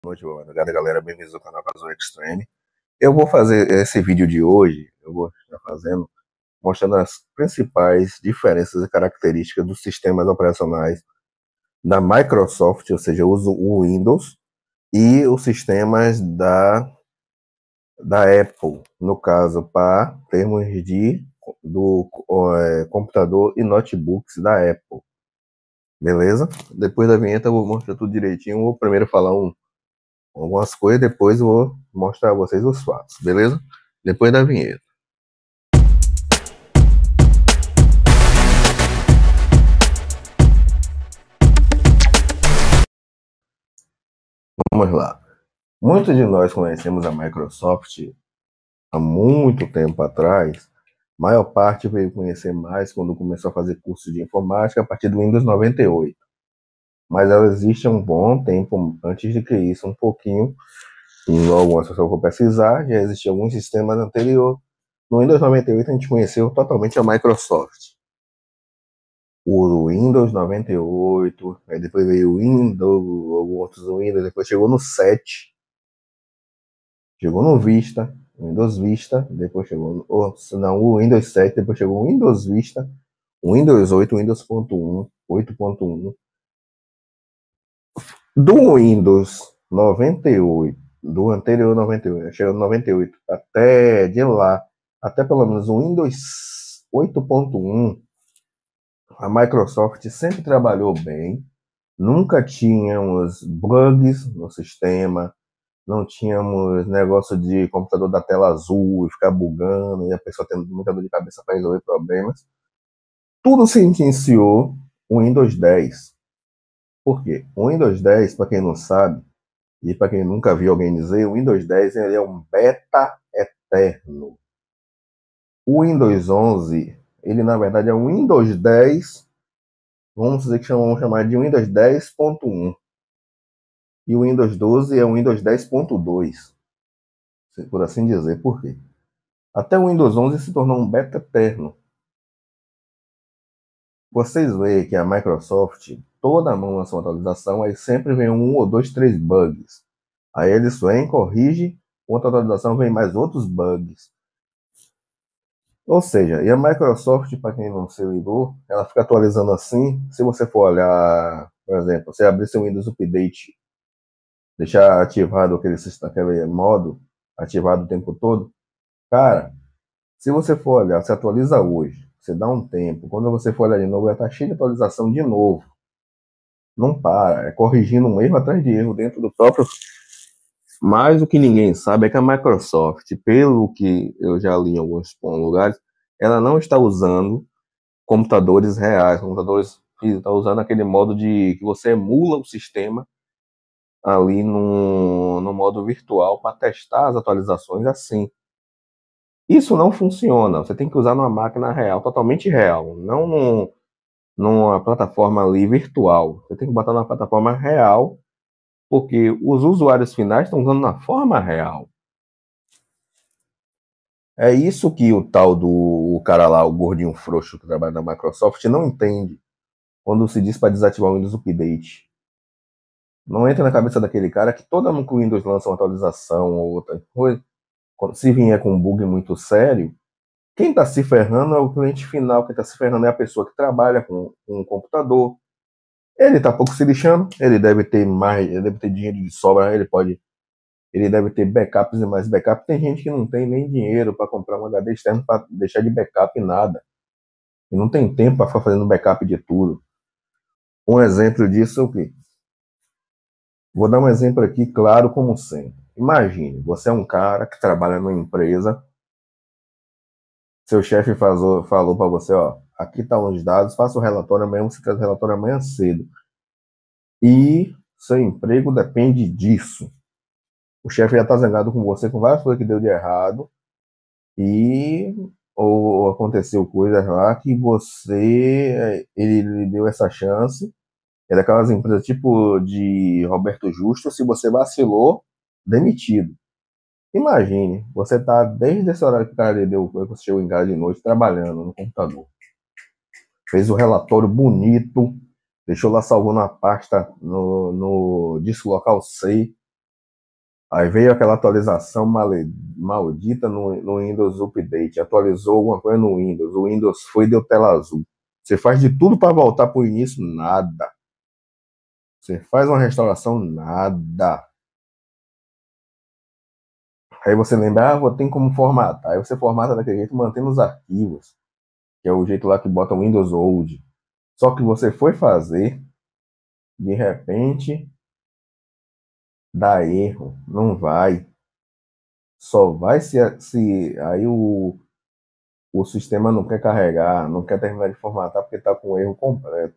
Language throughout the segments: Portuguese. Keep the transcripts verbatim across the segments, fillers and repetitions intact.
Noite, boa madrugada, galera. Bem-vindos ao canal Casual Extreme. Eu vou fazer esse vídeo de hoje, eu vou estar fazendo, mostrando as principais diferenças e características dos sistemas operacionais da Microsoft, ou seja, eu uso o Windows, e os sistemas da, da Apple, no caso, para termos de do é, computador e notebooks da Apple. Beleza? Depois da vinheta eu vou mostrar tudo direitinho. Eu vou primeiro falar um algumas coisas, depois eu vou mostrar a vocês os fatos, beleza? Depois da vinheta. Vamos lá. Muitos de nós conhecemos a Microsoft há muito tempo atrás. A maior parte veio conhecer mais quando começou a fazer curso de informática a partir do Windows noventa e oito. Mas ela existe há um bom tempo antes de que isso, um pouquinho. E algumas pessoas vão pesquisar, já existiam alguns sistemas anteriores. No Windows noventa e oito a gente conheceu totalmente a Microsoft. O Windows noventa e oito, aí depois veio o Windows, alguns outros Windows, depois chegou no sete, chegou no Vista, Windows Vista, depois chegou, oh, não, o Windows sete, depois chegou o Windows Vista, o Windows oito, Windows ponto um, oito ponto um. Do Windows noventa e oito, do anterior noventa e oito, chegou no noventa e oito, até de lá, até pelo menos o Windows oito ponto um, a Microsoft sempre trabalhou bem. Nunca tínhamos bugs no sistema, não tínhamos negócio de computador da tela azul e ficar bugando e a pessoa tendo muita dor de cabeça para resolver problemas. Tudo se iniciou o Windows dez. Por quê? O Windows dez, para quem não sabe, e para quem nunca viu alguém dizer, o Windows dez ele é um beta eterno. O Windows onze, ele na verdade é um Windows dez, vamos dizer que vamos chamar de Windows dez ponto um. E o Windows doze é o Windows dez ponto dois, por assim dizer. Por quê? Até o Windows onze se tornou um beta eterno. Vocês veem que a Microsoft, toda mão lança uma atualização, aí sempre vem um ou dois, três bugs. Aí eles vêm, corrigem, outra atualização vem mais outros bugs. Ou seja, e a Microsoft, para quem não se ligou, ela fica atualizando assim. Se você for olhar, por exemplo, você abrir seu Windows Update, deixar ativado aquele, aquele modo, ativado o tempo todo, cara, se você for olhar, você atualiza hoje, você dá um tempo, quando você for olhar de novo, vai estar cheio de atualização de novo. Não para, é corrigindo um erro atrás de erro dentro do próprio. Mas o que ninguém sabe é que a Microsoft, pelo que eu já li em alguns lugares, ela não está usando computadores reais, computadores físicos, está usando aquele modo de que você emula o sistema ali no, no modo virtual para testar as atualizações assim. Isso não funciona. Você tem que usar numa máquina real, totalmente real, não num, numa plataforma ali virtual. Você tem que botar numa plataforma real, porque os usuários finais estão usando na forma real. É isso que o tal do o cara lá, o gordinho frouxo que trabalha na Microsoft, não entende quando se diz para desativar o Windows Update. Não entra na cabeça daquele cara que toda vez que o Windows lança uma atualização ou outra coisa, se vier com um bug muito sério, quem está se ferrando é o cliente final, quem está se ferrando é a pessoa que trabalha com, com um computador. Ele está pouco se lixando, ele deve ter mais, ele deve ter dinheiro de sobra, ele pode, ele deve ter backups e mais backup. Tem gente que não tem nem dinheiro para comprar um H D externo para deixar de backup nada. E não tem tempo para ficar fazendo backup de tudo. Um exemplo disso é o quê? Vou dar um exemplo aqui, claro, como sempre. Imagine, você é um cara que trabalha numa empresa, seu chefe falou, falou para você, ó, aqui estão os dados, faça o relatório amanhã, você traz o relatório amanhã cedo. E seu emprego depende disso. O chefe já está zangado com você, com várias coisas que deu de errado, e ou aconteceu coisas lá que você, ele lhe deu essa chance. É daquelas empresas tipo de Roberto Justo, se você vacilou, demitido. Imagine, você tá desde esse horário que o cara lhe deu, que você chegou em casa de noite, trabalhando no computador. Fez o relatório bonito, deixou lá salvando a pasta no, no disco local C. Aí veio aquela atualização male- maldita no, no Windows Update. Atualizou alguma coisa no Windows. O Windows foi e deu tela azul. Você faz de tudo para voltar para o início, nada. Você faz uma restauração, nada. Aí você lembra, ah, vou ter como formatar. Aí você formata daquele jeito, mantendo os arquivos, que é o jeito lá que bota o Windows Old. Só que você foi fazer, de repente, dá erro. Não vai. Só vai se, se aí o, o sistema não quer carregar, não quer terminar de formatar porque está com erro completo.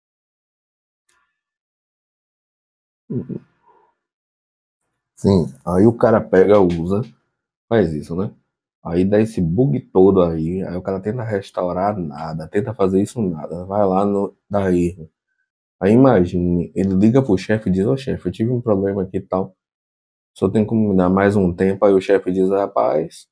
Sim, aí o cara pega, usa, faz isso, né? Aí dá esse bug todo aí, aí o cara tenta restaurar nada, tenta fazer isso nada, vai lá no dá erro. Aí imagine, ele liga pro chefe e diz, ô chefe, eu tive um problema aqui e tal, só tem como me dar mais um tempo, aí o chefe diz, rapaz,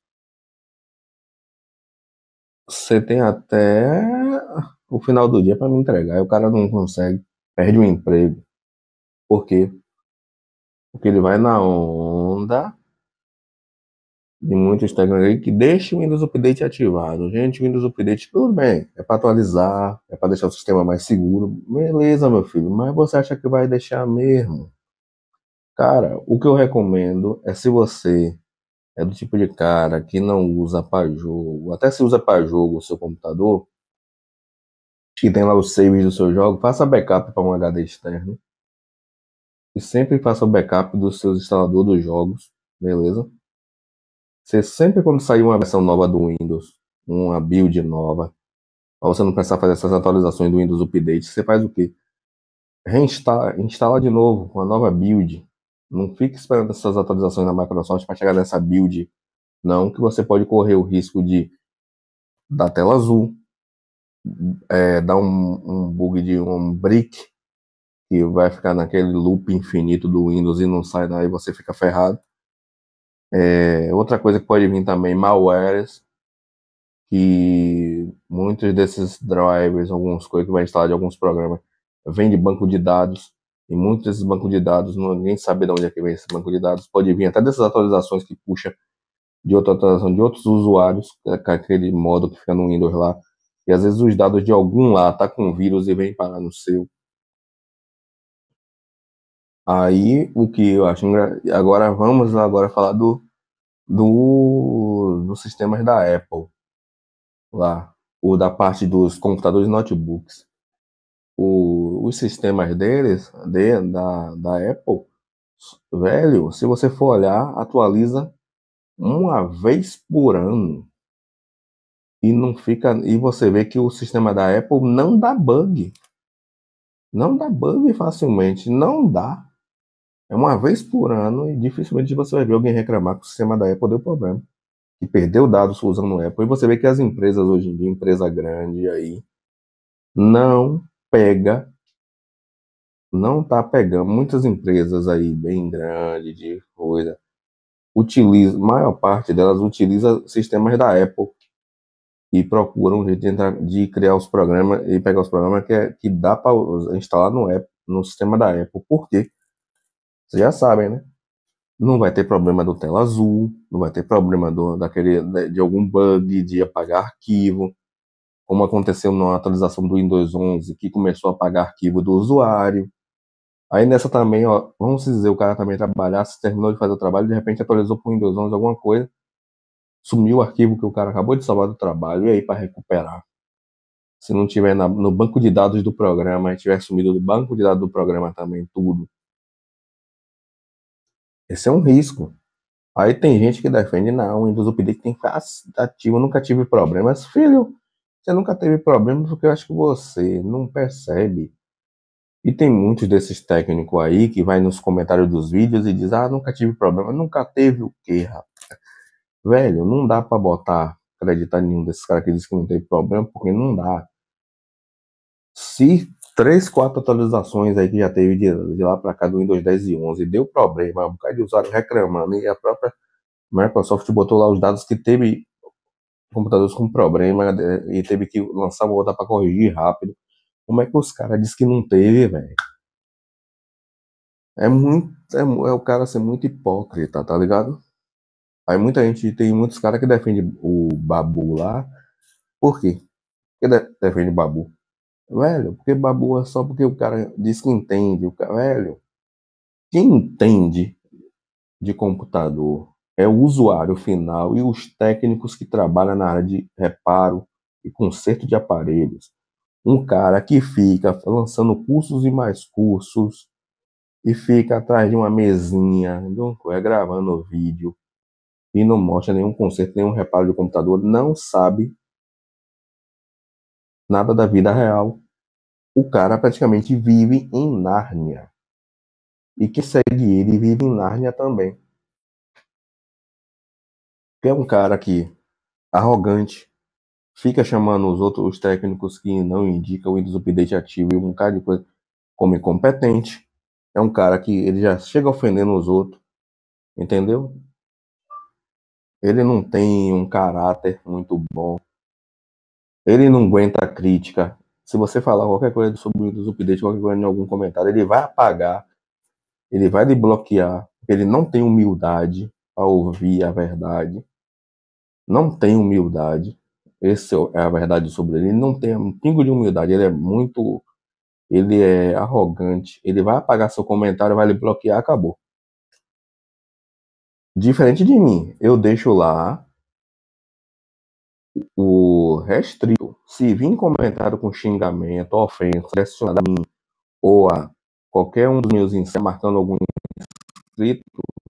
você tem até o final do dia para me entregar, aí o cara não consegue, perde o emprego. Por quê? Porque ele vai na onda de muitos técnicos aí que deixa o Windows Update ativado. Gente, o Windows Update, tudo bem, é para atualizar, é para deixar o sistema mais seguro. Beleza, meu filho, mas você acha que vai deixar mesmo? Cara, o que eu recomendo é se você é do tipo de cara que não usa para jogo, até se usa para jogo o seu computador, que tem lá os saves do seu jogo, faça backup para um H D externo e sempre faça o backup dos seus instaladores dos jogos, beleza? Você sempre quando sair uma versão nova do Windows, uma build nova, para você não precisar fazer essas atualizações do Windows Update, você faz o quê? Reinstala, instala de novo com a nova build. Não fique esperando essas atualizações da Microsoft para chegar nessa build, não, que você pode correr o risco de dar tela azul, é, dar um, um bug de um brick, que vai ficar naquele loop infinito do Windows e não sai daí, você fica ferrado. É, outra coisa que pode vir também, malwares, que muitos desses drivers, algumas coisas que vai instalar de alguns programas, vem de banco de dados, e muitos desses bancos de dados, ninguém sabe de onde é que vem esse banco de dados, pode vir até dessas atualizações que puxa de outra atualização de outros usuários, com aquele modo que fica no Windows lá, e às vezes os dados de algum lá tá com vírus e vem parar no seu. Aí, o que eu acho engra... agora vamos agora falar do, do dos sistemas da Apple lá, o da parte dos computadores e notebooks. O, os sistemas deles, de, da, da Apple, velho, se você for olhar, atualiza uma vez por ano e não fica, e você vê que o sistema da Apple não dá bug, não dá bug facilmente, não dá. É uma vez por ano e dificilmente você vai ver alguém reclamar que o sistema da Apple deu problema, que perdeu dados usando o Apple. E você vê que as empresas hoje em dia, empresa grande aí, não pega não tá pegando. Muitas empresas aí, bem grandes, de coisa, utilizam, maior parte delas utiliza sistemas da Apple e procuram um jeito de, entrar, de criar os programas e pegar os programas que, é, que dá para instalar no, Apple, no sistema da Apple. Por quê? Vocês já sabem, né? Não vai ter problema do tela azul, não vai ter problema do, daquele, de algum bug de apagar arquivo, como aconteceu na atualização do Windows onze, que começou a apagar arquivo do usuário. Aí nessa também, ó, vamos dizer, o cara também trabalhasse, terminou de fazer o trabalho, de repente atualizou para o Windows onze alguma coisa, sumiu o arquivo que o cara acabou de salvar do trabalho, e aí para recuperar? Se não tiver na, no banco de dados do programa, e tiver sumido do banco de dados do programa também, tudo. Esse é um risco. Aí tem gente que defende, não, o Windows Update tem que ficar ativo, eu nunca tive problemas. Filho, você nunca teve problemas porque eu acho que você não percebe. E tem muitos desses técnicos aí que vai nos comentários dos vídeos e diz, ah, nunca tive problema. Nunca teve o quê, rapaz? Velho, não dá pra botar, acreditar em nenhum desses caras que diz que não teve problema, porque não dá. Se três, quatro atualizações aí que já teve de, de lá pra cá do Windows dez e onze deu problema, um bocado de usuário reclamando, e a própria Microsoft botou lá os dados que teve computadores com problema e teve que lançar uma outra pra corrigir rápido. Como é que os caras dizem que não teve, velho? É muito. É, mu- é o cara ser muito hipócrita, tá ligado? Aí muita gente, tem muitos caras que defendem o Babu lá. Por quê? Por que de- defende o Babu? Velho, porque Babu é só porque o cara diz que entende. O cara, velho, quem entende de computador é o usuário final e os técnicos que trabalham na área de reparo e conserto de aparelhos. Um cara que fica lançando cursos e mais cursos e fica atrás de uma mesinha, de um- é, gravando vídeo e não mostra nenhum conserto, nenhum reparo de computador, não sabe nada da vida real. O cara praticamente vive em Nárnia. E quem segue ele vive em Nárnia também. Que é um cara que arrogante, fica chamando os outros os técnicos que não indicam o Windows Update ativo e um bocado de coisa como incompetente. É um cara que ele já chega ofendendo os outros, entendeu? Ele não tem um caráter muito bom. Ele não aguenta a crítica. Se você falar qualquer coisa sobre o Windows Update, qualquer coisa em algum comentário, ele vai apagar, ele vai lhe bloquear. Ele não tem humildade a ouvir a verdade. Não tem humildade. Essa é a verdade sobre ele. Ele não tem um pingo de humildade. Ele é muito. Ele é arrogante. Ele vai apagar seu comentário, vai lhe bloquear, acabou. Diferente de mim, eu deixo lá o restrito. Se vir comentário com xingamento, ofensa, direcionado a mim ou a qualquer um dos meus inscritos marcando algum inscrito,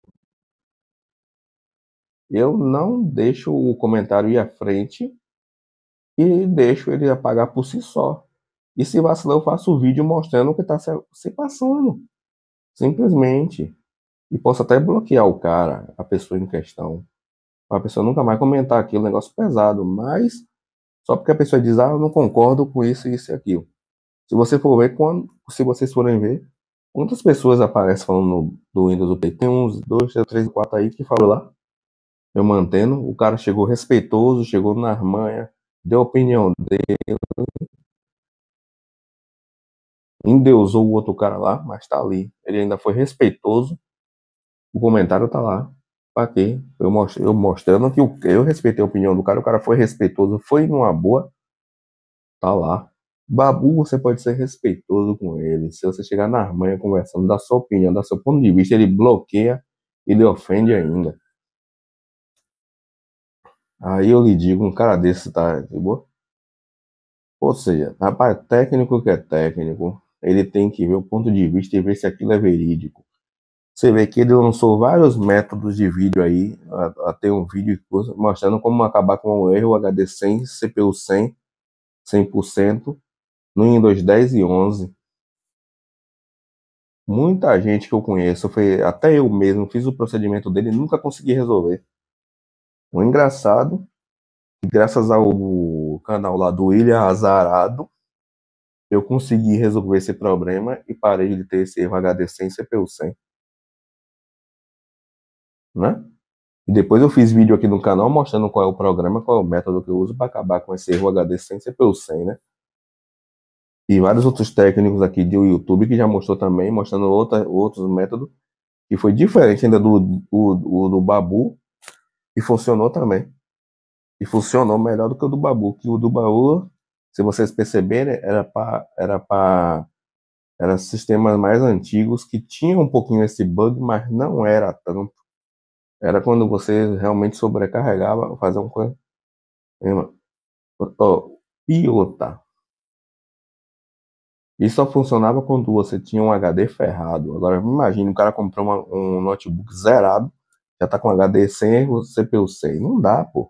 eu não deixo o comentário ir à frente e deixo ele apagar por si só. E se vacilar, eu faço o vídeo mostrando o que está se, se passando. Simplesmente. E posso até bloquear o cara, a pessoa em questão. A pessoa nunca mais comentar aquilo, negócio pesado. Mas só porque a pessoa diz, ah, eu não concordo com isso, isso e aquilo. Se você for ver, quando, se vocês forem ver, quantas pessoas aparecem falando no, do Windows U P? Tem uns dois, três, quatro aí que falou lá. Eu mantendo. O cara chegou respeitoso, chegou na manha, deu a opinião dele, endeusou o outro cara lá, mas tá ali. Ele ainda foi respeitoso. O comentário tá lá. Pra quê? Eu, most, eu mostrando que o, eu respeitei a opinião do cara, o cara foi respeitoso, foi numa boa, tá lá. Babu, você pode ser respeitoso com ele. Se você chegar na manhã conversando, dar sua opinião, dar seu ponto de vista, ele bloqueia e lhe ofende ainda. Aí eu lhe digo, um cara desse tá de boa? Ou seja, rapaz, técnico que é técnico, ele tem que ver o ponto de vista e ver se aquilo é verídico. Você vê que ele lançou vários métodos de vídeo aí, até um vídeo mostrando como acabar com o erro H D cem, C P U cem, cem por cento, no Windows dez e onze. Muita gente que eu conheço, foi, até eu mesmo fiz o procedimento dele e nunca consegui resolver. O engraçado, graças ao canal lá do William Azarado, eu consegui resolver esse problema e parei de ter esse erro H D cem, C P U cem, né? E depois eu fiz vídeo aqui no canal mostrando qual é o programa, qual é o método que eu uso para acabar com esse erro H D cem, C P U cem, né? E vários outros técnicos aqui do YouTube que já mostrou também, mostrando outra, outros métodos, que foi diferente ainda do, do, do Babu, e funcionou também. E funcionou melhor do que o do Babu, que o do Babu, se vocês perceberem, era para era para era sistemas mais antigos que tinham um pouquinho esse bug, mas não era tanto. Era quando você realmente sobrecarregava, fazer uma coisa. Oh, e outra. Isso só funcionava quando você tinha um H D ferrado. Agora, imagine, o cara comprou uma- um notebook zerado, já tá com H D sem erro, C P U cem. Não dá, pô.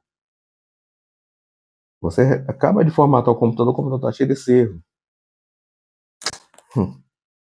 Você acaba de formatar o computador, o computador tá cheio desse erro. Hum.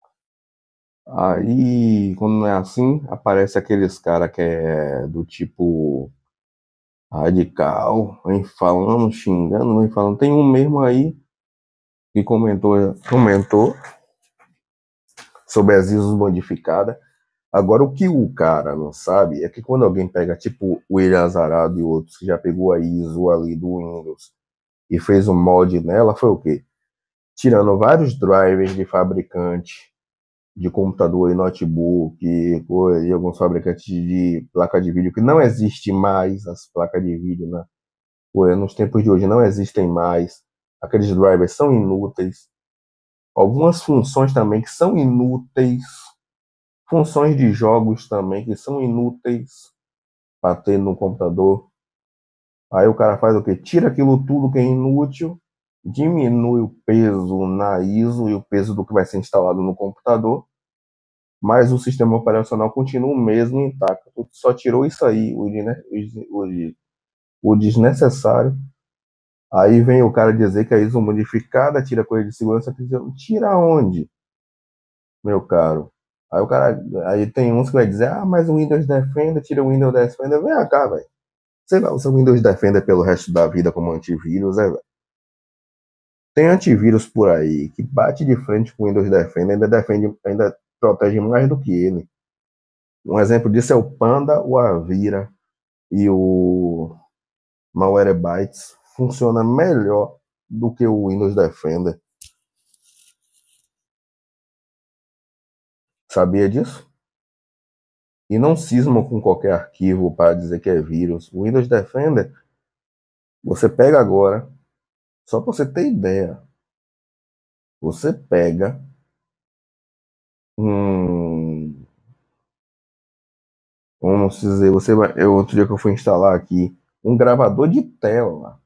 Aí, quando não é assim, aparece aqueles cara que é do tipo radical, vem falando, xingando, vem falando. Tem um mesmo aí que comentou, comentou sobre as ISOs modificadas. Agora, o que o cara não sabe é que quando alguém pega, tipo, o William Azarado e outros, que já pegou a ISO ali do Windows e fez um mod nela, foi o quê? Tirando vários drivers de fabricante, de computador e notebook e alguns fabricantes de placa de vídeo que não existe mais as placas de vídeo, né? Nos tempos de hoje não existem mais. Aqueles drivers são inúteis. Algumas funções também que são inúteis. Funções de jogos também que são inúteis para ter no computador. Aí o cara faz o quê? Tira aquilo tudo que é inútil, diminui o peso na I S O e o peso do que vai ser instalado no computador, mas o sistema operacional continua o mesmo intacto. Só tirou isso aí, o, o, o desnecessário. Aí vem o cara dizer que a I S O modificada tira coisa de segurança. Tira onde, meu caro? Aí o cara, aí tem uns que vai dizer, ah, mas o Windows Defender, tira o Windows Defender. Vem cá, velho. Você vai usar o Windows Defender pelo resto da vida como antivírus, é, velho? Tem antivírus por aí que bate de frente com o Windows Defender, ainda defende, ainda protege mais do que ele. Um exemplo disso é o Panda, o Avira e o Malwarebytes. Funciona melhor do que o Windows Defender. Sabia disso? E não cismam com qualquer arquivo para dizer que é vírus. O Windows Defender, você pega agora, só para você ter ideia, você pega um, vamos dizer, você vai, eu, outro dia que eu fui instalar aqui, um gravador de tela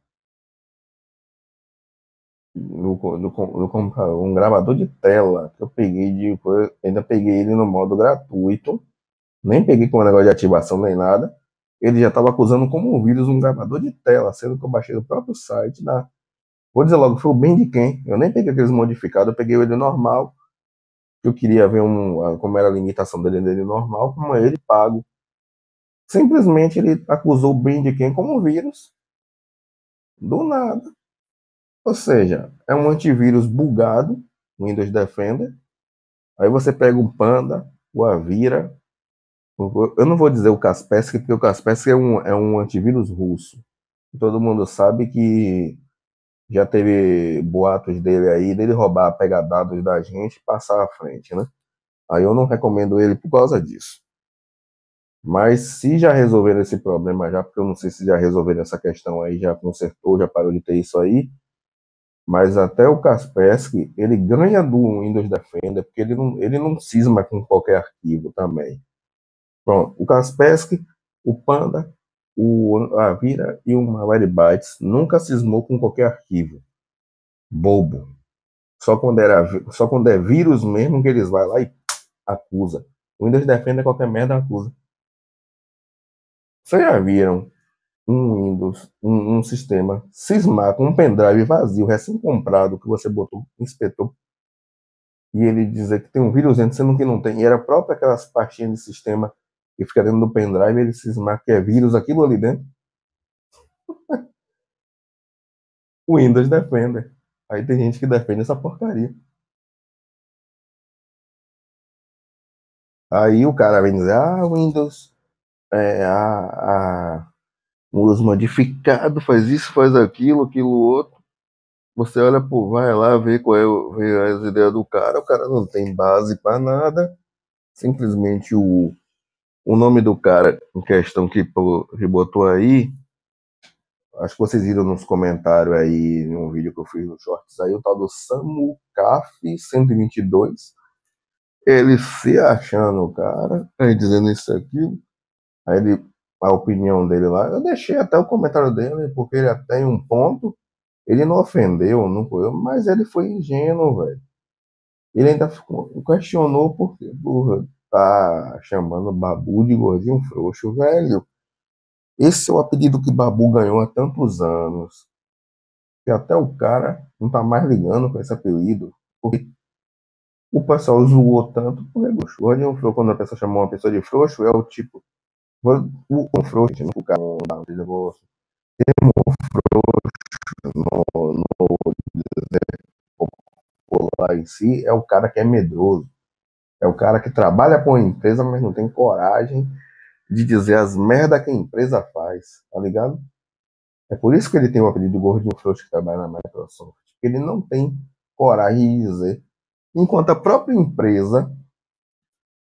no, no, no computador, um gravador de tela que eu peguei de, ainda peguei ele no modo gratuito, nem peguei com um negócio de ativação nem nada. Ele já estava acusando como um vírus um gravador de tela, sendo que eu baixei do próprio site da. Vou dizer logo, foi o bem de quem? Eu nem peguei aqueles modificados, eu peguei ele normal, que eu queria ver um, como era a limitação dele, dele normal, como é ele pago. Simplesmente ele acusou o bem de quem como vírus, do nada. Ou seja, é um antivírus bugado, o Windows Defender. Aí você pega o Panda, o Avira. Eu não vou dizer o Kaspersky, porque o Kaspersky é um, é um antivírus russo. Todo mundo sabe que já teve boatos dele aí, dele roubar, pegar dados da gente e passar à frente, né? Aí eu não recomendo ele por causa disso. Mas se já resolveram esse problema já, porque eu não sei se já resolveram essa questão aí, já consertou, já parou de ter isso aí, mas até o Kaspersky, ele ganha do Windows Defender, porque ele não, ele não cisma com qualquer arquivo também. Pronto, o Kaspersky, o Panda, o Avira e o Malwarebytes nunca cismou com qualquer arquivo. Bobo. Só quando, era, só quando é vírus mesmo que eles vão lá e acusa. O Windows Defender qualquer merda acusa. Vocês já viram um Windows, um, um sistema cismar com um pendrive vazio, recém-comprado, que você botou, inspetou, e ele dizer que tem um vírus dentro, sendo que não tem, e era próprio aquelas pastinhas de sistema que fica dentro do pendrive, ele cismar que é vírus, aquilo ali dentro? O Windows Defender. Aí tem gente que defende essa porcaria. Aí o cara vem dizer, ah, Windows, é, a, a Windows modificado, faz isso, faz aquilo, aquilo outro. Você olha, pô, vai lá ver qual é ver as ideias do cara, o cara não tem base para nada, simplesmente o, o nome do cara em questão que, que botou aí, acho que vocês viram nos comentários aí, em um vídeo que eu fiz no Shorts aí, o tal do Samucaf cento e vinte e dois, ele se achando o cara, aí dizendo isso aqui, aí ele, a opinião dele lá, eu deixei até o comentário dele, porque ele até em um ponto, ele não ofendeu, não foi, mas ele foi ingênuo, velho. Ele ainda questionou por, por tá chamando Babu de gordinho frouxo, velho. Esse é o apelido que Babu ganhou há tantos anos. Que até o cara não tá mais ligando com esse apelido. Porque o pessoal zoou tanto porque gordinho frouxo. Quando a pessoa chamou uma pessoa de frouxo, é o tipo. O, o frouxo, não o cara não dá um negócio. Termo frouxo no, no popular em si é o cara que é medroso. É o cara que trabalha com a empresa, mas não tem coragem de dizer as merda que a empresa faz, tá ligado? É por isso que ele tem o apelido de gordinho frouxo que trabalha na Microsoft. Ele não tem coragem de dizer. Enquanto a própria empresa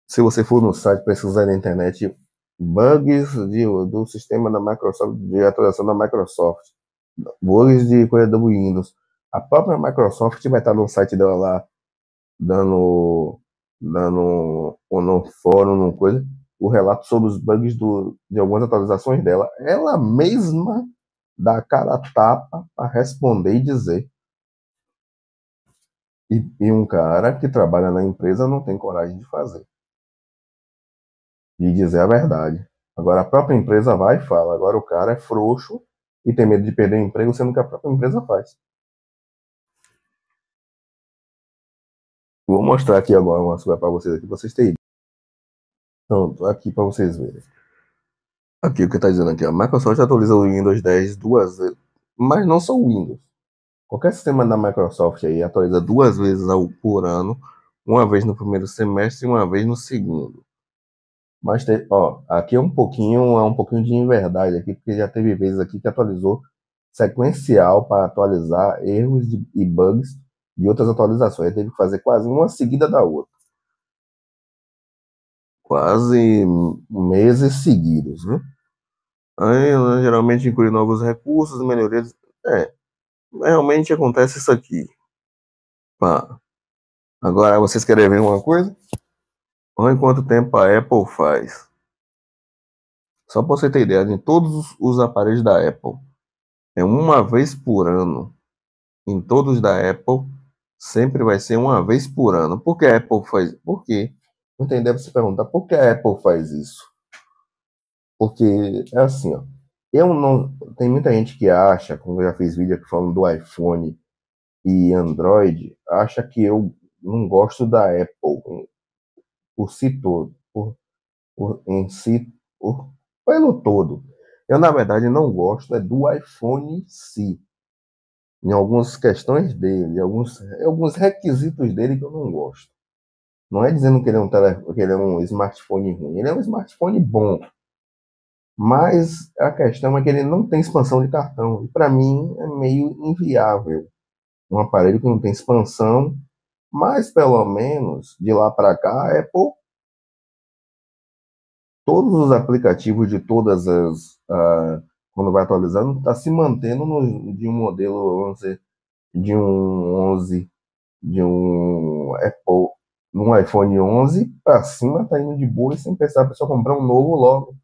Se você for no site pesquisar na internet bugs de, do sistema da Microsoft, de atualização da Microsoft, bugs de coisa do Windows, a própria Microsoft vai estar no site dela lá, dando, dando ou no fórum, no coisa, o relato sobre os bugs do, de algumas atualizações dela. Ela mesma dá a cara a tapa para responder e dizer. E, e um cara que trabalha na empresa não tem coragem de fazer, de dizer a verdade. Agora a própria empresa vai e fala. Agora o cara é frouxo e tem medo de perder o emprego, sendo que a própria empresa faz. Vou mostrar aqui agora uma coisa para vocês aqui, pra vocês terem. Pronto, aqui para vocês verem. Aqui o que está dizendo aqui, a Microsoft atualiza o Windows dez duas vezes, mas não só o Windows. Qualquer sistema da Microsoft aí atualiza duas vezes ao, por ano, uma vez no primeiro semestre e uma vez no segundo. Mas te, ó, aqui é um pouquinho, é um pouquinho de inverdade aqui, porque já teve vezes aqui que atualizou sequencial para atualizar erros de, e bugs de outras atualizações. Aí teve que fazer quase uma seguida da outra. Quase meses seguidos, né? Aí, né, geralmente inclui novos recursos, melhorias. É, realmente acontece isso aqui. Pá. Agora, vocês querem ver uma coisa? Olha quanto tempo a Apple faz. Só para você ter ideia, em todos os, os aparelhos da Apple, é uma vez por ano. Em todos da Apple, sempre vai ser uma vez por ano. Por que a Apple faz? Por quê? Não tem deve se perguntar por que a Apple faz isso. Porque é assim, ó. Eu não. Tem muita gente que acha, como eu já fiz vídeo aqui falando do iPhone e Android, acha que eu não gosto da Apple por si todo, por, por em si, por, pelo todo. Eu, na verdade, não gosto é do iPhone em si, em algumas questões dele, alguns, alguns requisitos dele que eu não gosto. Não é dizendo que ele é um, tele, que ele é um smartphone ruim, ele é um smartphone bom, mas a questão é que ele não tem expansão de cartão. E para mim é meio inviável um aparelho que não tem expansão, mas pelo menos de lá para cá, a Apple, todos os aplicativos de todas as, uh, quando vai atualizando, está se mantendo no, de um modelo, vamos dizer, de um onze, de um Apple, num iPhone onze para cima, está indo de boa e sem precisar a pessoa comprar um novo logo.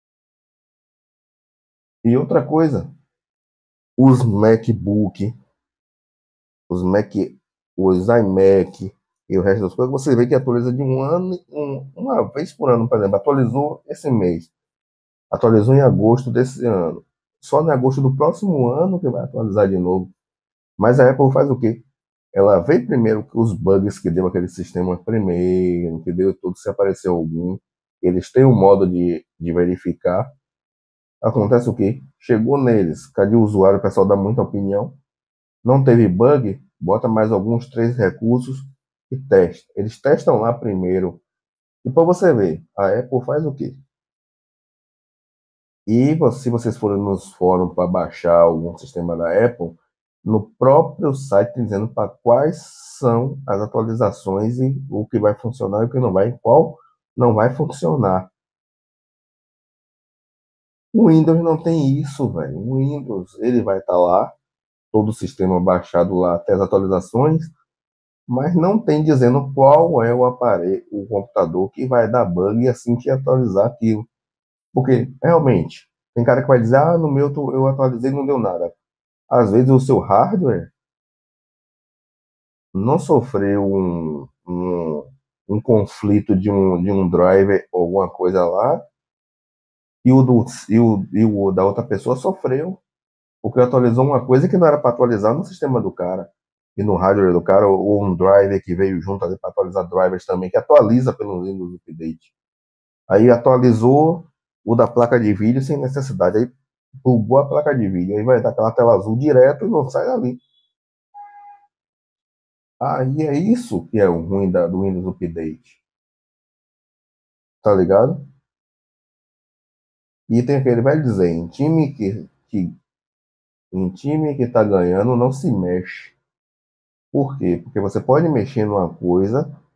E outra coisa, os MacBook, os Mac, os iMac e o resto das coisas, você vê que atualiza de um ano, um, uma vez por ano, por exemplo, atualizou esse mês, atualizou em agosto desse ano. Só em agosto do próximo ano que vai atualizar de novo. Mas a Apple faz o quê? Ela vê primeiro os bugs que deu aquele sistema primeiro, que deu tudo, se apareceu algum. Eles têm um modo de, de verificar. Acontece o quê? Chegou neles, cadê o usuário? O pessoal dá muita opinião. Não teve bug? Bota mais alguns três recursos e testa. Eles testam lá primeiro. E para você ver, a Apple faz o quê? E se vocês forem nos fóruns para baixar algum sistema da Apple, no próprio site tem dizendo para quais são as atualizações e o que vai funcionar e o que não vai, e qual não vai funcionar. O Windows não tem isso, velho. O Windows, ele vai estar lá, todo o sistema baixado lá até as atualizações, mas não tem dizendo qual é o aparelho, o computador que vai dar bug assim que atualizar aquilo. Porque, realmente, tem cara que vai dizer, ah, no meu eu atualizei e não deu nada. Às vezes o seu hardware não sofreu um, um, um conflito de um, de um driver ou alguma coisa lá, e o, do, e, o, e o da outra pessoa sofreu, porque atualizou uma coisa que não era para atualizar no sistema do cara, e no hardware do cara, ou um driver que veio junto ali para atualizar drivers também, que atualiza pelo Windows Update. Aí atualizou o da placa de vídeo sem necessidade. Aí bugou a placa de vídeo. Aí vai dar aquela tela azul direto e não sai dali. Aí é isso que é o ruim da, do Windows Update. Tá ligado? E tem aquele vai dizer, em time que, que em time que tá ganhando não se mexe. Por quê? Porque você pode mexer numa coisa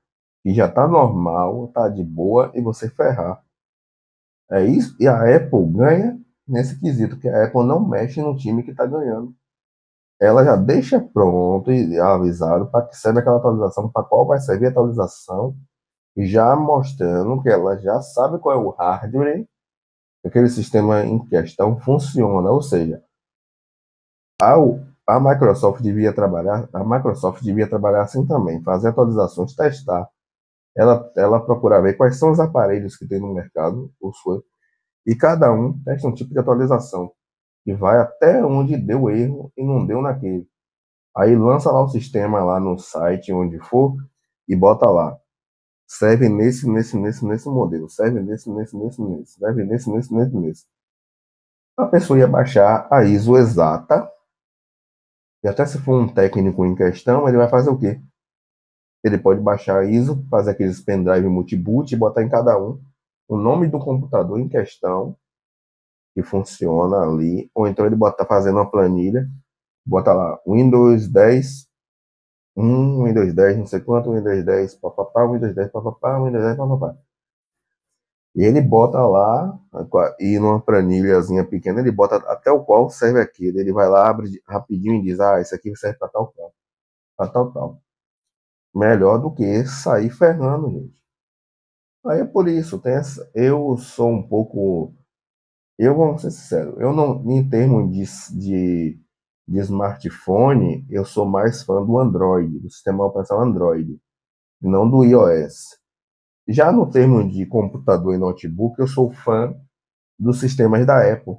que já tá normal, tá de boa, e você ferrar. É isso, e a Apple ganha nesse quesito, que a Apple não mexe no time que tá ganhando. Ela já deixa pronto e avisado para que serve aquela atualização, para qual vai servir a atualização, já mostrando que ela já sabe qual é o hardware, que aquele sistema em questão funciona. Ou seja, a, a Microsoft devia trabalhar, a Microsoft devia trabalhar assim também, fazer atualizações, testar. Ela, ela procurar ver quais são os aparelhos que tem no mercado, os, e cada um testa um tipo de atualização, e vai até onde deu erro e não deu naquele. Aí lança lá o sistema lá no site, onde for, e bota lá. Serve nesse, nesse, nesse, nesse modelo. Serve nesse, nesse, nesse, nesse. Serve nesse, nesse, nesse, nesse. A pessoa ia baixar a I S O exata, e até se for um técnico em questão, ele vai fazer o quê? Ele pode baixar a I S O, fazer aqueles pendrive multiboot e botar em cada um o nome do computador em questão, que funciona ali, ou então ele bota fazendo uma planilha, bota lá Windows dez, um, Windows dez, não sei quanto, Windows dez, papapá, Windows dez, papapá, Windows dez, papapá. E ele bota lá, e numa planilhazinha pequena, ele bota até o qual serve aquilo. Ele vai lá, abre rapidinho e diz, ah, isso aqui serve para tal, tal, para tal, tal. Melhor do que sair ferrando, gente. Aí é por isso, tem essa, eu sou um pouco, eu vou ser sincero, eu não, em termos de, de, de smartphone, eu sou mais fã do Android, do sistema operacional Android, não do iOS. Já no termo de computador e notebook, eu sou fã dos sistemas da Apple.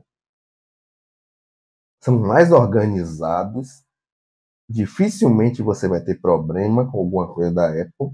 São mais organizados, dificilmente você vai ter problema com alguma coisa da Apple,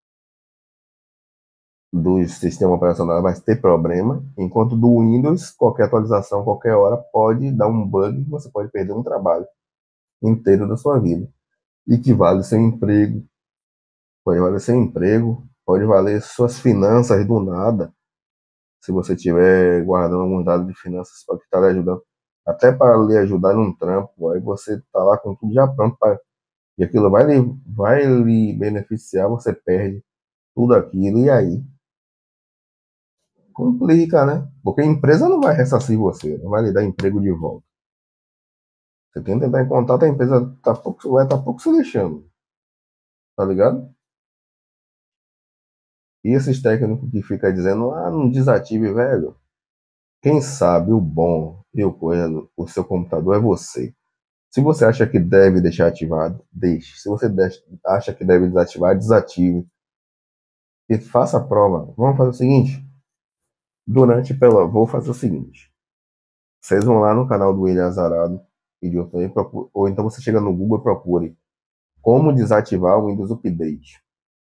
do sistema operacional vai ter problema, enquanto do Windows, qualquer atualização, qualquer hora, pode dar um bug, você pode perder um trabalho inteiro da sua vida. E que vale seu emprego, pode valer seu emprego, pode valer suas finanças do nada, se você estiver guardando alguns dados de finanças para que está lhe ajudando, até para lhe ajudar num trampo, aí você está lá com tudo já pronto para e aquilo vai lhe, vai lhe beneficiar, você perde tudo aquilo, e aí complica, né? Porque a empresa não vai ressarcir você, não vai lhe dar emprego de volta. Você tem que entrar em contato, a empresa tá pouco, vai estar tá pouco se lixando, tá ligado? E esses técnicos que ficam dizendo, ah, não desative, velho. Quem sabe o bom e o coisa, o seu computador é você. Se você acha que deve deixar ativado, deixe. Se você acha que deve desativar, desative. E faça a prova. Vamos fazer o seguinte: durante pela. Vou fazer o seguinte. Vocês vão lá no canal do William Azarado, ou então você chega no Google e procure como desativar o Windows Update.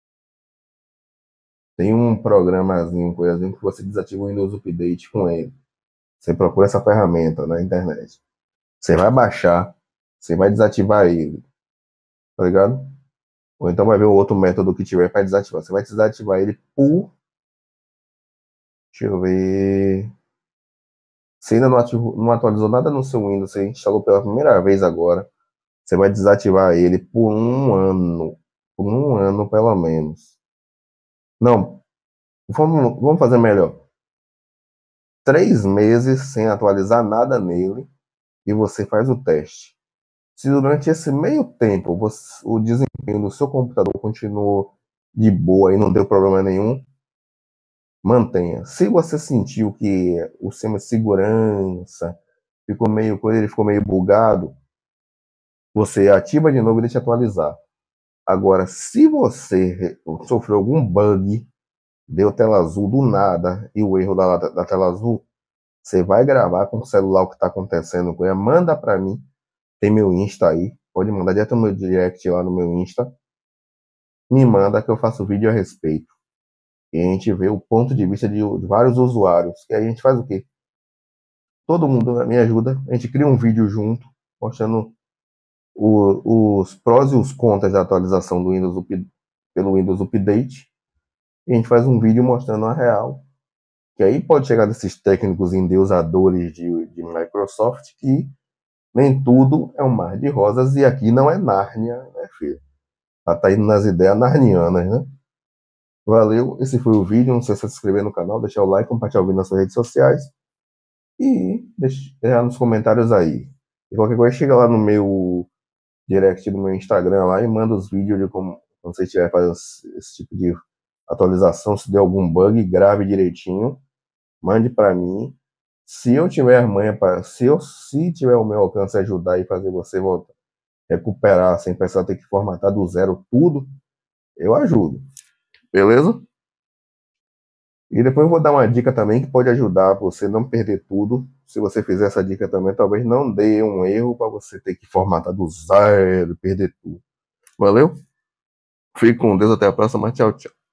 Tem um programazinho, coisinha que você desativa o Windows Update com ele. Você procura essa ferramenta na internet. Você vai baixar, você vai desativar ele, tá ligado? Ou então vai ver o outro método que tiver para desativar. Você vai desativar ele por. Deixa eu ver. Você ainda não, ativou, não atualizou nada no seu Windows, você instalou pela primeira vez agora. Você vai desativar ele por um ano. Por um ano, pelo menos. Não, vamos, vamos fazer melhor. Três meses sem atualizar nada nele e você faz o teste. Se durante esse meio tempo você, o desempenho do seu computador continuou de boa e não deu problema nenhum, mantenha. Se você sentiu que o sistema de segurança ficou meio coisa, ele ficou meio bugado, você ativa de novo e deixa atualizar. Agora, se você sofreu algum bug, deu tela azul do nada e o erro da, da tela azul, você vai gravar com o celular o que está acontecendo com ele, manda para mim, tem meu Insta aí, pode mandar direto no meu direct lá no meu Insta, me manda que eu faço vídeo a respeito. E a gente vê o ponto de vista de, de vários usuários. E aí a gente faz o quê? Todo mundo me ajuda, a gente cria um vídeo junto, mostrando o, os prós e os contras da atualização do Windows Up, pelo Windows Update. E a gente faz um vídeo mostrando a real. Que aí pode chegar desses técnicos endeusadores de, de Microsoft que nem tudo é um mar de rosas, e aqui não é Nárnia, né, filho? Ela tá indo nas ideias narnianas, né? Valeu, esse foi o vídeo. Não sei se se inscrever no canal, deixar o like, compartilhar o vídeo nas suas redes sociais e deixar nos comentários aí. E qualquer coisa, chega lá no meu direct do meu Instagram lá e manda os vídeos de como quando você estiver fazendo esse tipo de atualização, se der algum bug, grave direitinho, mande para mim. Se eu tiver manha para, se eu se tiver o meu alcance ajudar e fazer você voltar, recuperar sem precisar ter que formatar do zero tudo, eu ajudo. Beleza? E depois eu vou dar uma dica também que pode ajudar você não perder tudo. Se você fizer essa dica também, talvez não dê um erro para você ter que formatar do zero e perder tudo. Valeu? Fique com Deus, até a próxima. Tchau, tchau.